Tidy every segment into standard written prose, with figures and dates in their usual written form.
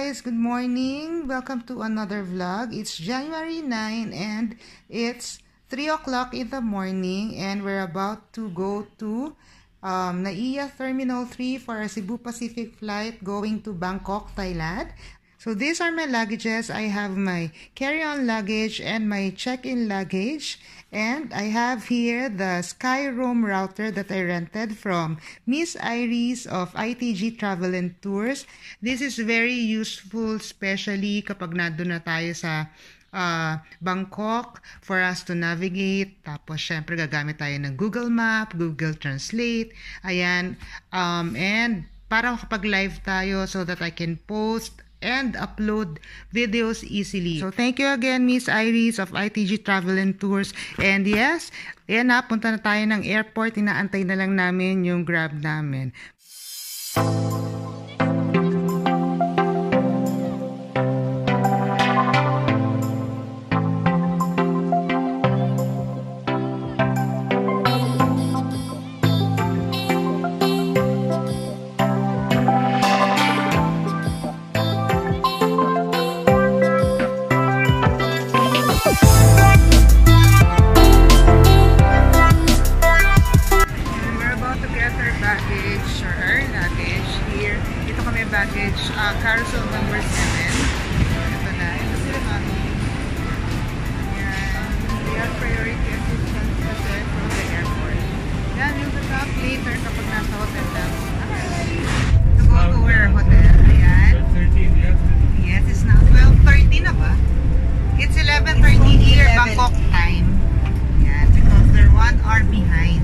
guys, good morning. Welcome to another vlog. It's January 9 and it's 3 o'clock in the morning and we're about to go to Naiya Terminal 3 for a Cebu Pacific flight going to Bangkok, Thailand. So these are my luggages. I have my carry-on luggage and my check-in luggage. And I have here the SkyRoam router that I rented from Miss Iris of ITG Travel and Tours. This is very useful, especially kapag nandun na tayo sa Bangkok for us to navigate. Tapos syempre gagamit tayo ng Google Map, Google Translate. Ayan. And para kapag live tayo so that I can post and upload videos easily. So thank you again Miss Iris of ITG Travel and Tours. And yes, ayan na, punta na tayo ng airport. Inaantay na lang namin yung Grab namin. Baggage, carousel number 7. Ito na. Ito sila kami. Yan. They are priority assistance kasi from the airport. Yan yung top later kapag nasa hotel na. To go to where hotel? Ayan. 12:13, yes, it's now 12:30 na ba? It's 11:30 here, Bangkok time. Yan, because they're 1 hour behind.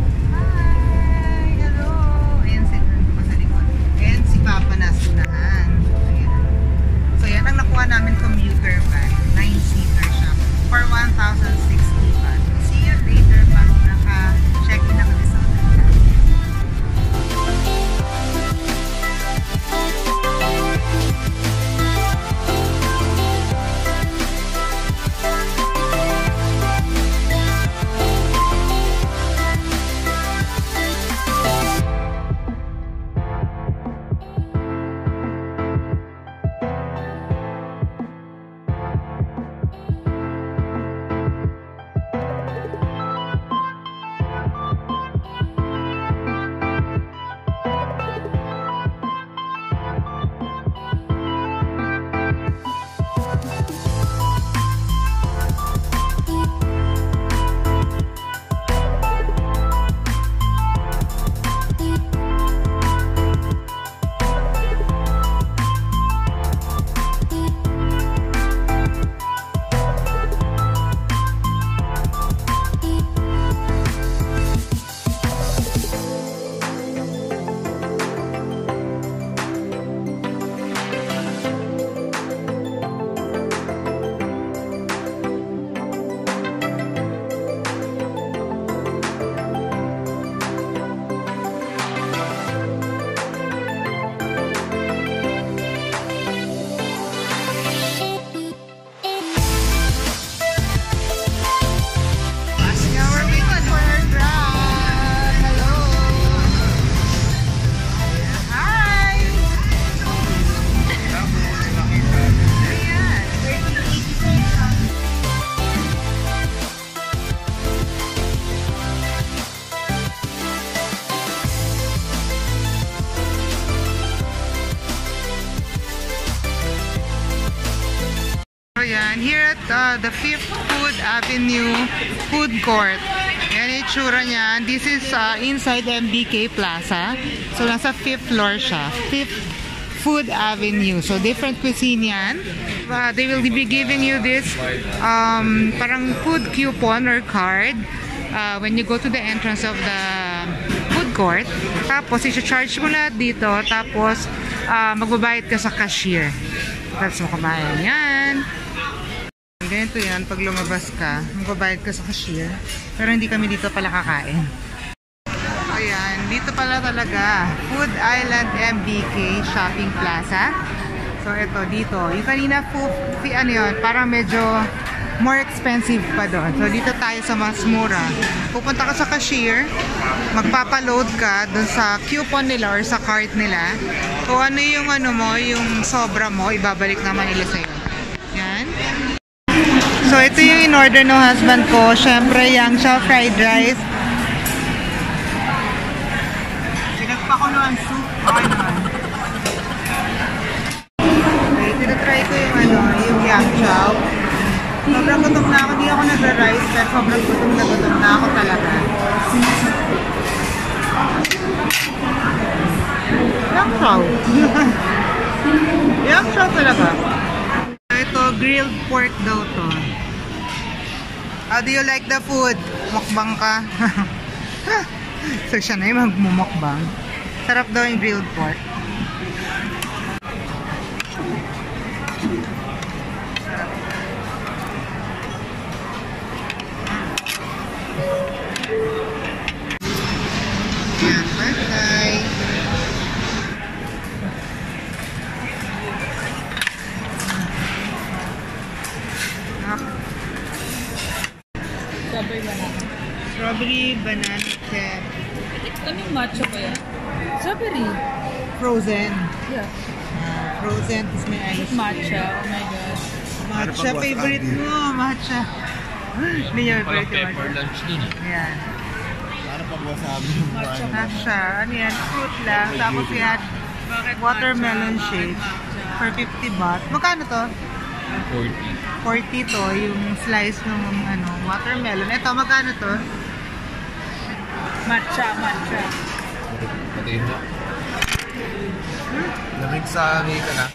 Papa na sunahan. Ayan. So yan ang nakuha namin commuter van. 9-seater siya. For 1,060 baht. See you later pag naka-check-in na kami sa hotel. Ayan, here at the 5th Food Avenue Food Court. Yan yung itsura niyan. This is inside MBK Plaza. So, nasa 5th floor siya. 5th Food Avenue. So, different cuisine yan. They will be giving you this parang food coupon or card when you go to the entrance of the food court. Tapos, i-charge mo na dito. Tapos, magbabayad ka sa cashier. Tapos mo kumain yan. Ganito yan, pag lumabas ka, magbabayad ka sa cashier. Pero hindi kami dito pala kakain. Ayan, dito pala talaga. Food Island MBK Shopping Plaza. So, ito, dito. Yung kanina, ano yun, parang medyo more expensive pa doon. So, dito tayo sa mas mura. Pupunta ka sa cashier, magpapaload ka doon sa coupon nila or sa cart nila. Kung ano yung ano mo, yung sobra mo, ibabalik naman nila sa'yo. Yan. So, ito yung in-order ng husband ko. Siyempre, yang siya fried rice. Pinagpakulo ang soup. Okay, tinatry ko yung ano, yung yang chow. Sobrang gutom na ako. Hindi ako nagra-rice, pero sobrang gutom na ako talaga. Yang chow. Yang chow talaga. Ito, grilled pork daw to. How do you like the food? Mukbang ka? So siya na yung magmumukbang. Sarap daw yung grilled pork. Yan, bye-bye. Strawberry banana cake. Ano yung matcha ba yan? Strawberry. Frozen. Yeah. Frozen, tapos may ice. Matcha. Oh my God. Matcha, favorite mo. Matcha. Hindi niya favorite yung pepper matcha. lunch din eh. Yan. Para pag wasabi. Matcha. Ano yan? Fruit lang. Tapos yan, watermelon shake. For 50 baht. Magkano to? 40. 40 to, yung slice ng ano, watermelon. Ito, magkano to? Matcha. Pati mo. Lamig sa Nika na.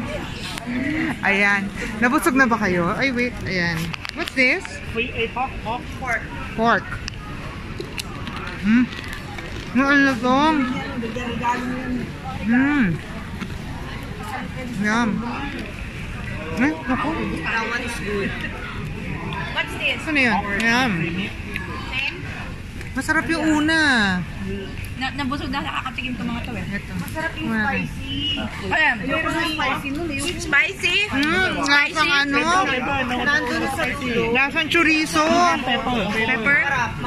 Ayan. Nabusog na ba kayo? Ay, wait. Ayan. What's this? Pork. Pork. Ano na to? Yum. Naku. That one is good. What's this? Ano yun? Yum. Masarap yung una. Nabusog na nakakatikim itong mga to eh. Ito. Masarap yung spicy. Ayan. Spicy nun eh. Spicy? Lasang ano? Lasang chorizo. Pepper?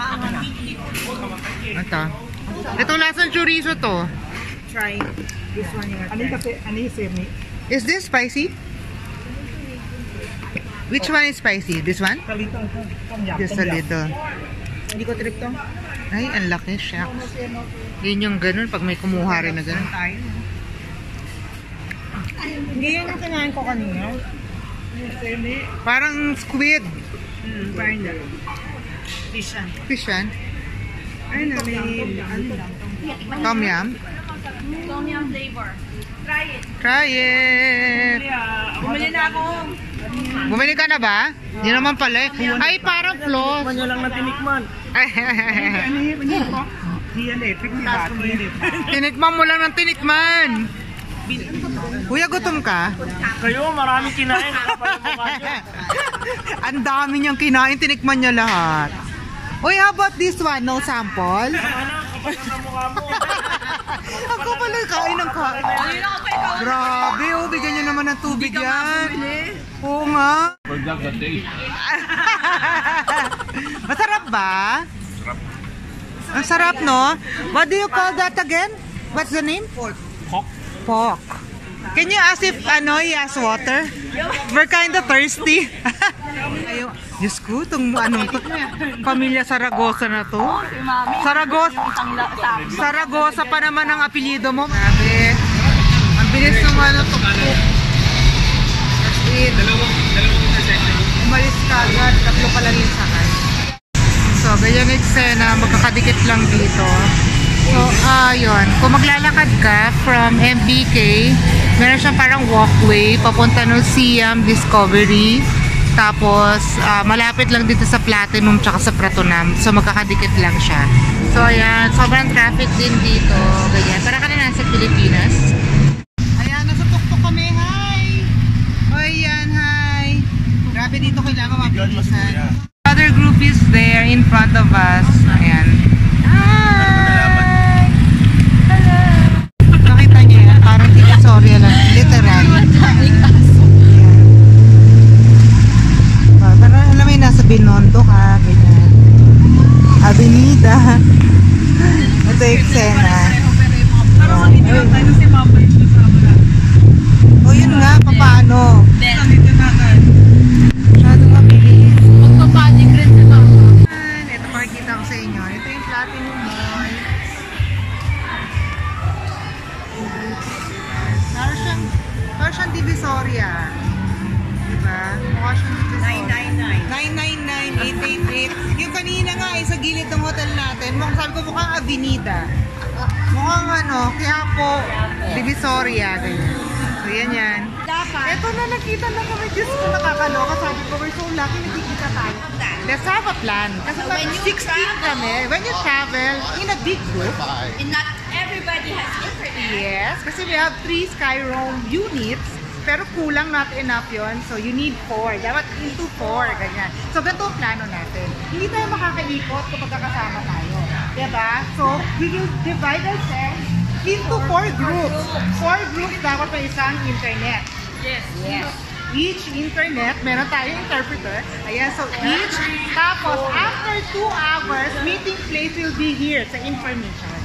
Ito. Itong lasang chorizo to. Try this one here. Ano yung semi? Is this spicy? Which one is spicy? This one? Just a little. Hindi ko trip to. Ay, ang laki. Shucks. Yun yung ganun pag may kumuha rin na ganun. Hindi yan yung kinain ko kanina. Parang squid. Parang na. Fish yan. Fish yan. Ayun na, may ano. Tom yum. Tom yum flavor. Try it. Try it. Bumili na ako. Bumili ka na ba? Hindi naman pala eh. Ay, parang floss. Ano lang na tinikman? Yan eh, 50 baht. Tinikman mo lang ng tinikman. Kuya, gutom ka? Kayo, maraming kinain. Kapal ang mukha nyo. Ang dami niyang kinain, tinikman niya lahat. Uy, how about this one? No sample? Kapal ang mukha mo. Ako pala kain ng kain. Grabe, oh, bigyan niyo naman ng tubig yan. Oo nga. Forgot the taste. Masarap ba? Ang sarap, no? What do you call that again? What's the name? Pork. Pork. Can you ask if he has water? We're kind of thirsty. Ayun. Diyos ko, itong anong to. Pamilya Saragosa na to. Saragosa pa naman ang apelyido mo. Grabe. Ang bilis naman na to. Umalis ka agad. Tatlo pala rin sakay. So, ganyan eksena. Magkakadikit lang dito. So, yun. Kung maglalakad ka from MBK, meron siyang parang walkway papunta ng Siam Discovery. Tapos, malapit lang dito sa Platinum tsaka sa Pratunam. So, magkakadikit lang siya. So, ayan. Sobrang traffic din dito. Ganyan. Para ka na nasa Pilipinas. Ayan. Nasa tuktok kami. Hi! O, ayan. Hi! Grabe dito kailangan mabilisan. Other group is there in front of us. Ayan. Hi! Hello! Nakita niyo yan. Parang sorry lang. Literal. Tara, Avenida. Ito yung eksena. O yun nga, paano? Masyadong mabilis. Ito makikita ko sa inyo. Ito yung Platinum Mall. Parang siyang Divisoria. Diba? Mukha siyang Divisoria. 999. 999, 888. Yung kanina nga sa gilid ng hotel natin, sabi ko mukhang Avenida. Mukhang kaya po Divisoria. Ganyan. So yan yan. Ito na, nakita na kami. Diyos ko, nakakaloka. Sabi ko, we're so lucky nakikita tayo. Let's have a plan. Kasi 16 kami. When you travel in a big group, And not everybody has internet. yes, kasi we have 3 Skyroam units, pero kulang not enough yon. So you need 4. Dapat into 4, ganyan. So ganito ang plano natin. Hindi tayo makakaikot kapag kasama tayo. Diba? So we will divide ourselves into 4 groups. 4 groups dapat may isang internet. Yes. Yes. Each internet, meron tayong interpreter. Ayan, so each. Tapos, after 2 hours, meeting place will be here sa information.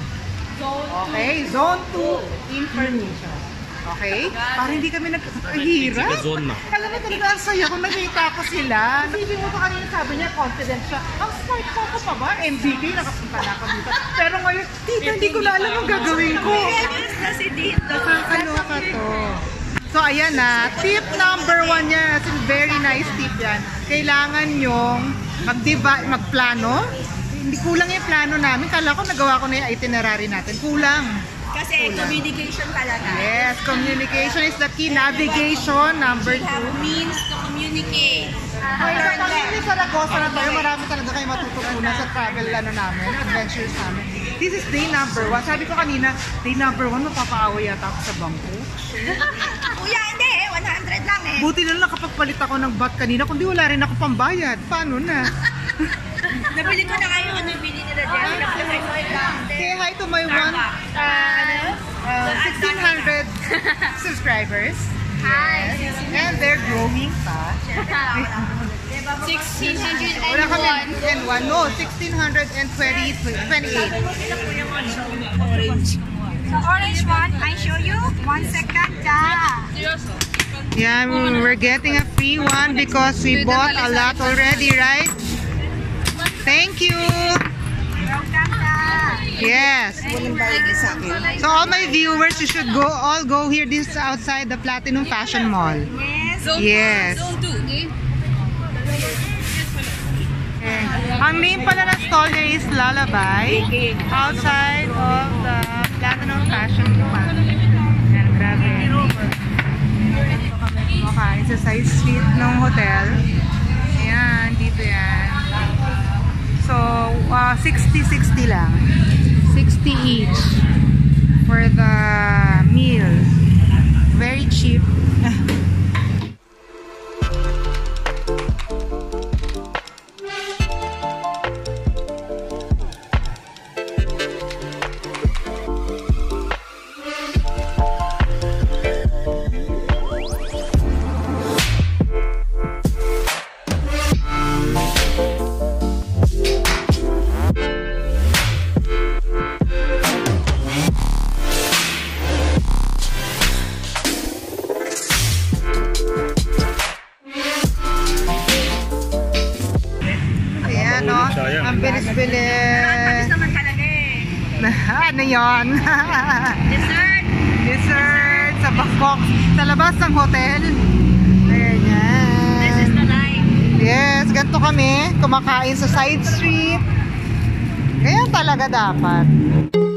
Okay? Zone 2, information. Okay? Para hindi kami nagkakahirap. Alam mo talaga, ang saya kung nakita ko sila. Naibig mo pa kanina, sabi niya, confident siya. Ang smart ko pa ba? MBK, nakapunta na ako dito. Pero ngayon, tita, hindi ko na alam ang gagawin ko. Kasi dito. Nakakaloka to. So, ayan na. Tip number 1 yan. Very nice tip yan. Kailangan nyong magplano. Hindi kulang yung plano namin. Kala ko nagawa ko na yung itinerary natin. Kulang. Kasi communication talaga. Yes, communication is the key. Navigation, number 2. We have means to communicate. Ay, sa pamilya sa Lagosa na tayo, marami talaga kayo matututunan sa travel namin, adventures namin. This is day number 1. Sabi ko kanina, day number 1, mapapaaway yata ako sa bangko. Kuya, hindi eh. 100 lang eh. Buti na lang nakapagpalit ako ng bot kanina, kundi wala rin ako pambayad. Paano na? Nabili ko na kayo ano bili nila dyan. Say hi to my 1,600 subscribers. Hi. And they're growing fast. 1601. Wala kami and 1. No, 1,628. Orange. So orange one, I show you. 1 second. Yeah, we're getting a free one because we bought a lot already, right? Thank you. Yes. So all my viewers, you should all go here. This is outside the Platinum Fashion Mall. Yes. Okay. Ang name pala ng stall niya is Lullaby. Outside of the Platinum Fashion Mall. Yan, grabe. Okay, sa side street ng hotel. Ayan, dito yan. So, 60-60 lang. 60 each for the meal. Very cheap. Ang bilis-bilis. Naman talaga eh. Ano yun? Dessert. Dessert sa Bangkok. Sa labas ng hotel. Ayan yan. This is the life. Yes, ganito kami. Kumakain sa side street. Ganyan talaga dapat.